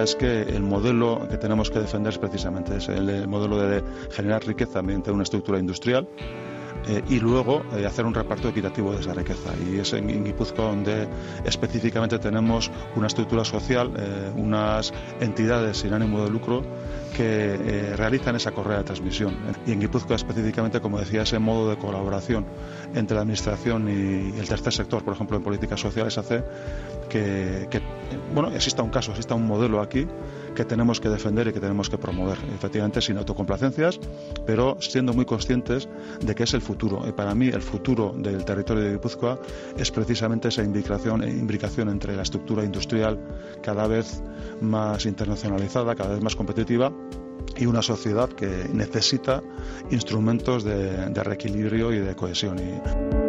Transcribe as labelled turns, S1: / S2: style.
S1: es que el modelo que tenemos que defender es precisamente ese, el modelo de generar riqueza mediante una estructura industrial y luego hacer un reparto equitativo de esa riqueza. Y es en Guipúzcoa donde específicamente tenemos una estructura social, unas entidades sin ánimo de lucro que realizan esa correa de transmisión. Y en Guipúzcoa específicamente, como decía, ese modo de colaboración entre la administración y el tercer sector, por ejemplo en políticas sociales, hace que exista un caso, exista un modelo aquí que tenemos que defender y que tenemos que promover, efectivamente sin autocomplacencias, pero siendo muy conscientes de que es el futuro. Y para mí el futuro del territorio de Guipúzcoa es precisamente esa imbricación entre la estructura industrial cada vez más internacionalizada, cada vez más competitiva, y una sociedad que necesita instrumentos de reequilibrio y de cohesión.